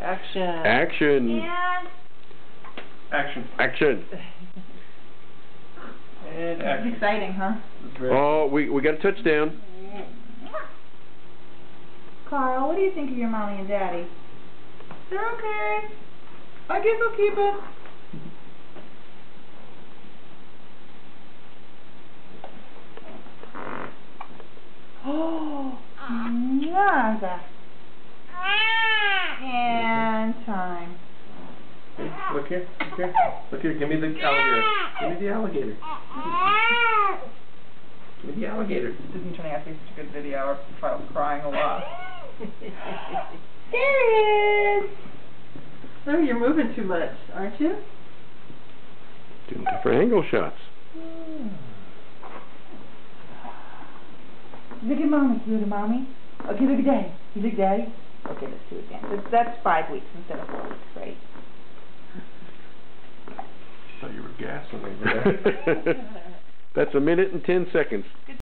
Action. Action. And Action. Action. And it's action. exciting, huh? Oh, we got a touchdown. Carl, what do you think of your mommy and daddy? They're okay. I guess I'll keep it. Oh, nada. And time. Okay, look here. Look here. Look here. Give me the alligator. Give me the alligator. Give me the alligator. This isn't turning out to be such a good video. Our child's crying a lot. There he is. Oh, you're moving too much, aren't you? Doing different angle shots. Look at mommy. Look at mommy. Okay, look at daddy. You look at daddy. Okay, let's do it again. That's 5 weeks instead of 4 weeks, right? I thought you were gassing me. That's 1 minute and 10 seconds.